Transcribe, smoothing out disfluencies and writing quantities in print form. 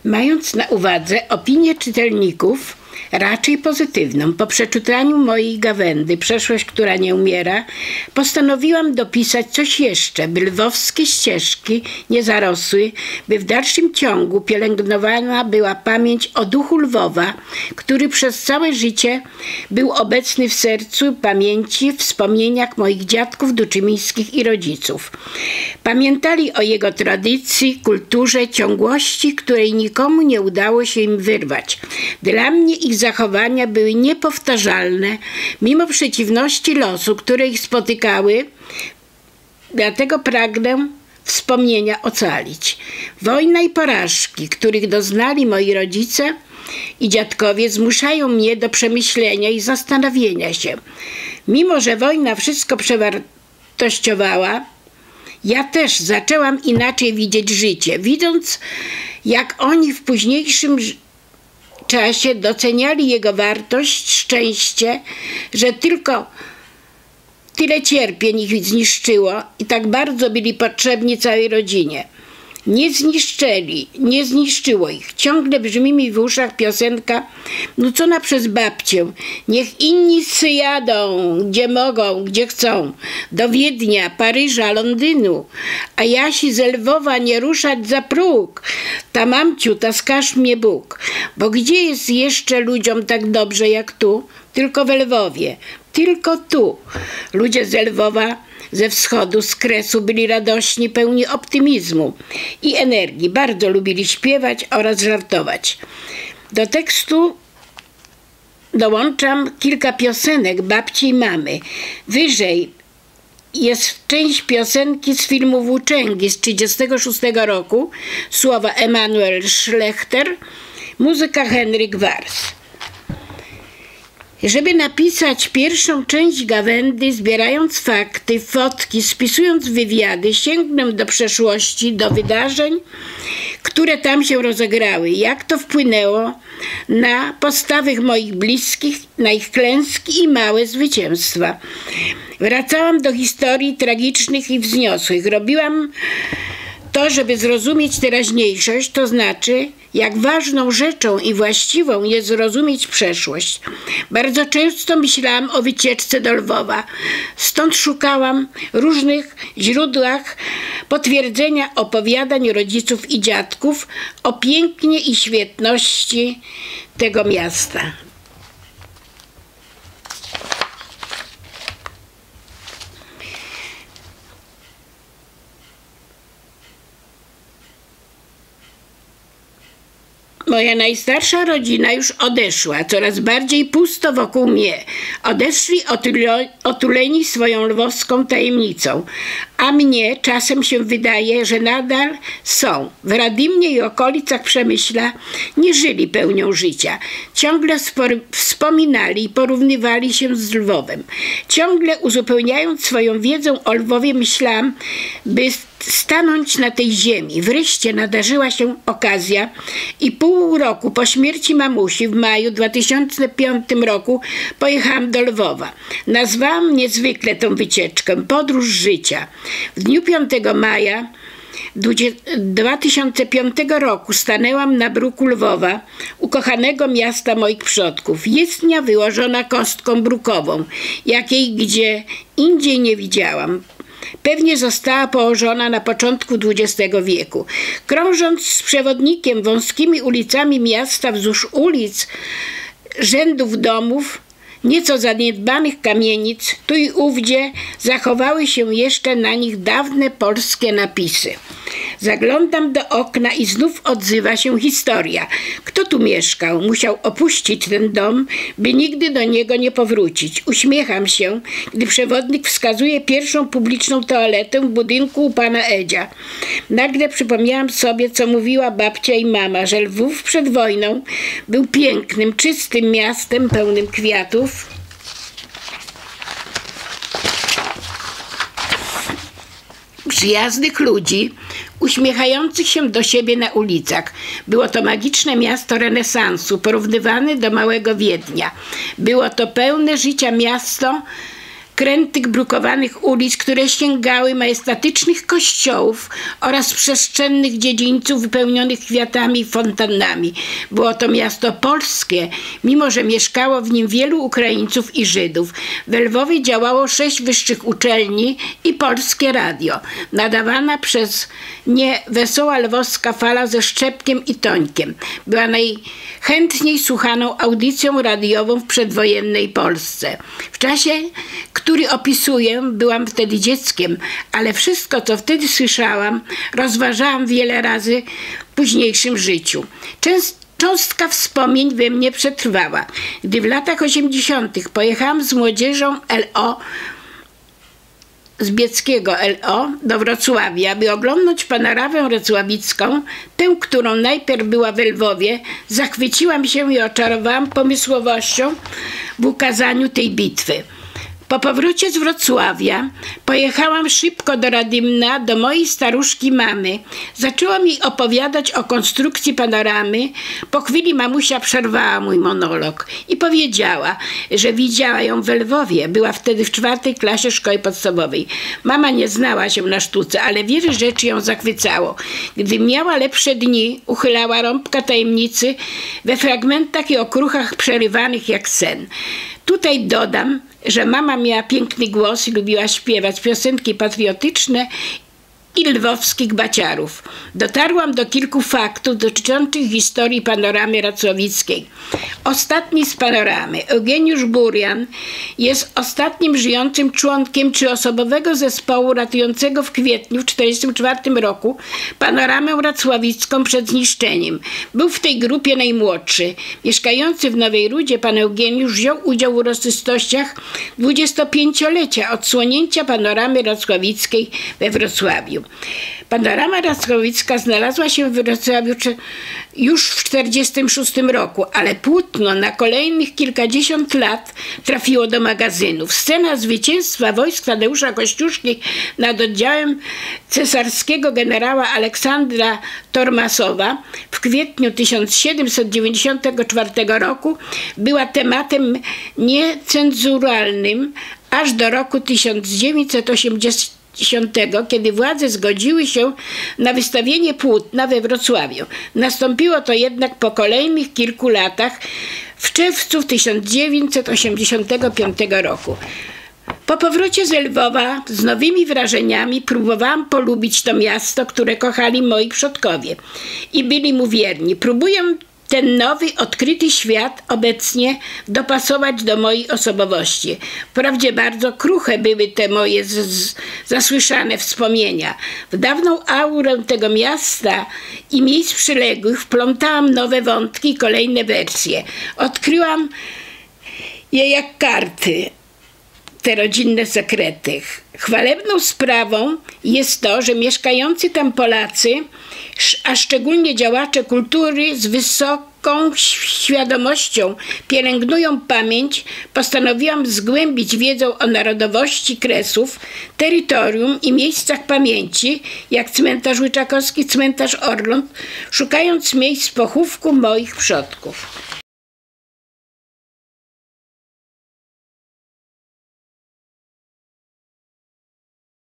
Mając na uwadze opinię czytelników, raczej pozytywną, po przeczytaniu mojej gawędy "Przeszłość, która nie umiera", postanowiłam dopisać coś jeszcze, by lwowskie ścieżki nie zarosły, by w dalszym ciągu pielęgnowana była pamięć o duchu Lwowa, który przez całe życie był obecny w sercu, pamięci, wspomnieniach moich dziadków duczymińskich i rodziców. Pamiętali o jego tradycji, kulturze, ciągłości, której nikomu nie udało się im wyrwać. Dla mnie ich zachowania były niepowtarzalne, mimo przeciwności losu, które ich spotykały, dlatego pragnę wspomnienia ocalić. Wojna i porażki, których doznali moi rodzice i dziadkowie, zmuszają mnie do przemyślenia i zastanowienia się. Mimo że wojna wszystko przewartościowała, ja też zaczęłam inaczej widzieć życie, widząc, jak oni w późniejszym czasie doceniali jego wartość, szczęście, że tylko tyle cierpień ich zniszczyło i tak bardzo byli potrzebni całej rodzinie. Nie zniszczyło ich. Ciągle brzmi mi w uszach piosenka nucona przez babcię. Niech inni jadą, gdzie mogą, gdzie chcą. Do Wiednia, Paryża, Londynu. A jasi ze Lwowa nie ruszać za próg. Ta mamciu, ta skaż mnie Bóg. Bo gdzie jest jeszcze ludziom tak dobrze jak tu? Tylko we Lwowie. Tylko tu. Ludzie ze Lwowa, ze wschodu, z Kresu byli radośni, pełni optymizmu i energii. Bardzo lubili śpiewać oraz żartować. Do tekstu dołączam kilka piosenek babci i mamy. Wyżej jest część piosenki z filmu Włóczęgi z 1936 roku, słowa Emanuel Schlechter, muzyka Henryk Wars. Żeby napisać pierwszą część gawędy, zbierając fakty, fotki, spisując wywiady, sięgnę do przeszłości, do wydarzeń, które tam się rozegrały. Jak to wpłynęło na postawy moich bliskich, na ich klęski i małe zwycięstwa. Wracałam do historii tragicznych i wzniosłych. Robiłam to, żeby zrozumieć teraźniejszość, to znaczy, jak ważną rzeczą i właściwą jest zrozumieć przeszłość. Bardzo często myślałam o wycieczce do Lwowa. Stąd szukałam w różnych źródłach potwierdzenia opowiadań rodziców i dziadków o pięknie i świetności tego miasta. Moja najstarsza rodzina już odeszła, coraz bardziej pusto wokół mnie. Odeszli otuleni swoją lwowską tajemnicą, a mnie czasem się wydaje, że nadal są. W Radymnie i okolicach Przemyśla nie żyli pełnią życia. Ciągle wspominali i porównywali się z Lwowem. Ciągle uzupełniając swoją wiedzę o Lwowie, myślałam, by stanąć na tej ziemi. Wreszcie nadarzyła się okazja i pół roku po śmierci mamusi w maju 2005 roku pojechałam do Lwowa. Nazwałam niezwykle tę wycieczkę podróż życia. W dniu 5 maja 2005 roku stanęłam na bruku Lwowa, ukochanego miasta moich przodków. Jezdnia wyłożona kostką brukową, jakiej gdzie indziej nie widziałam. Pewnie została położona na początku XX wieku. Krążąc z przewodnikiem wąskimi ulicami miasta wzdłuż ulic, rzędów domów, nieco zaniedbanych kamienic, tu i ówdzie zachowały się jeszcze na nich dawne polskie napisy. Zaglądam do okna i znów odzywa się historia. Kto tu mieszkał? Musiał opuścić ten dom, by nigdy do niego nie powrócić. Uśmiecham się, gdy przewodnik wskazuje pierwszą publiczną toaletę w budynku u pana Edzia. Nagle przypomniałam sobie, co mówiła babcia i mama, że Lwów przed wojną był pięknym, czystym miastem pełnym kwiatów, przyjaznych ludzi, uśmiechających się do siebie na ulicach. Było to magiczne miasto renesansu, porównywane do małego Wiednia. Było to pełne życia miasto krętych, brukowanych ulic, które sięgały majestatycznych kościołów oraz przestrzennych dziedzińców wypełnionych kwiatami i fontannami. Było to miasto polskie, mimo że mieszkało w nim wielu Ukraińców i Żydów. W Lwowie działało 6 wyższych uczelni i Polskie Radio. Nadawana przez nie Wesoła Lwowska Fala ze Szczepkiem i Tońkiem. Była najchętniej słuchaną audycją radiową w przedwojennej Polsce. W czasie, który opisuję, byłam wtedy dzieckiem, ale wszystko, co wtedy słyszałam, rozważałam wiele razy w późniejszym życiu. Cząstka wspomnień we mnie przetrwała. Gdy w latach 80. pojechałam z młodzieżą LO, z Bieckiego LO do Wrocławia, by oglądać panoramę wrocławicką, tę, którą najpierw była w Lwowie, zachwyciłam się i oczarowałam pomysłowością w ukazaniu tej bitwy. Po powrocie z Wrocławia pojechałam szybko do Radymna, do mojej staruszki mamy. Zaczęłam jej opowiadać o konstrukcji panoramy. Po chwili mamusia przerwała mój monolog i powiedziała, że widziała ją w Lwowie. Była wtedy w 4. klasie szkoły podstawowej. Mama nie znała się na sztuce, ale wiele rzeczy ją zachwycało. Gdy miała lepsze dni, uchylała rąbka tajemnicy we fragmentach i okruchach przerywanych jak sen. Tutaj dodam, że mama miała piękny głos i lubiła śpiewać piosenki patriotyczne i lwowskich baciarów. Dotarłam do kilku faktów dotyczących historii panoramy racławickiej. Ostatni z panoramy, Eugeniusz Burian, jest ostatnim żyjącym członkiem 3-osobowego zespołu ratującego w kwietniu w 1944 roku panoramę racławicką przed zniszczeniem. Był w tej grupie najmłodszy. Mieszkający w Nowej Rudzie pan Eugeniusz wziął udział w uroczystościach 25-lecia odsłonięcia panoramy racławickiej we Wrocławiu. Panorama racławicka znalazła się w Wrocławiu już w 1946 roku, ale płótno na kolejnych kilkadziesiąt lat trafiło do magazynów. Scena zwycięstwa wojsk Tadeusza Kościuszki nad oddziałem cesarskiego generała Aleksandra Tormasowa w kwietniu 1794 roku była tematem niecenzuralnym aż do roku 1980, kiedy władze zgodziły się na wystawienie płótna we Wrocławiu. Nastąpiło to jednak po kolejnych kilku latach, w czerwcu 1985 roku. Po powrocie z Lwowa z nowymi wrażeniami próbowałam polubić to miasto, które kochali moi przodkowie i byli mu wierni. Próbuję ten nowy, odkryty świat obecnie dopasować do mojej osobowości. Wprawdzie bardzo kruche były te moje zasłyszane wspomnienia. W dawną aurę tego miasta i miejsc przyległych wplątałam nowe wątki i kolejne wersje. Odkryłam je jak karty, te rodzinne sekrety. Chwalebną sprawą jest to, że mieszkający tam Polacy, a szczególnie działacze kultury z wysoką świadomością pielęgnują pamięć. Postanowiłam zgłębić wiedzę o narodowości Kresów, terytorium i miejscach pamięci, jak cmentarz Łyczakowski, cmentarz Orląt, szukając miejsc pochówku moich przodków.